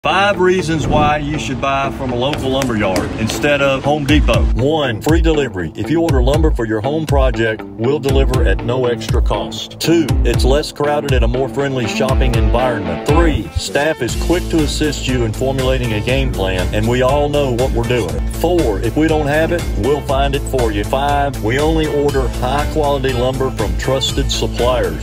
5 reasons why you should buy from a local lumber yard instead of Home Depot. 1, free delivery. If you order lumber for your home project, we'll deliver at no extra cost. 2, it's less crowded and a more friendly shopping environment. 3, staff is quick to assist you in formulating a game plan, and we all know what we're doing. 4, if we don't have it, we'll find it for you. 5, we only order high quality lumber from trusted suppliers.